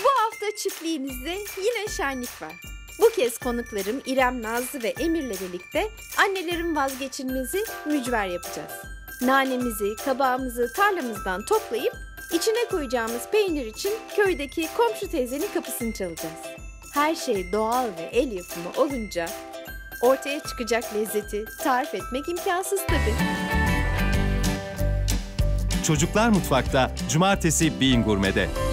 Bu hafta çiftliğimizde yine şenlik var. Bu kez konuklarım İrem, Nazlı ve Emir'le birlikte annelerin vazgeçilmezi mücver yapacağız. Nanemizi, kabağımızı tarlamızdan toplayıp içine koyacağımız peynir için köydeki komşu teyzenin kapısını çalacağız. Her şey doğal ve el yapımı olunca ortaya çıkacak lezzeti tarif etmek imkansız tabii. Çocuklar Mutfak'ta Cumartesi Bean Gurme'de.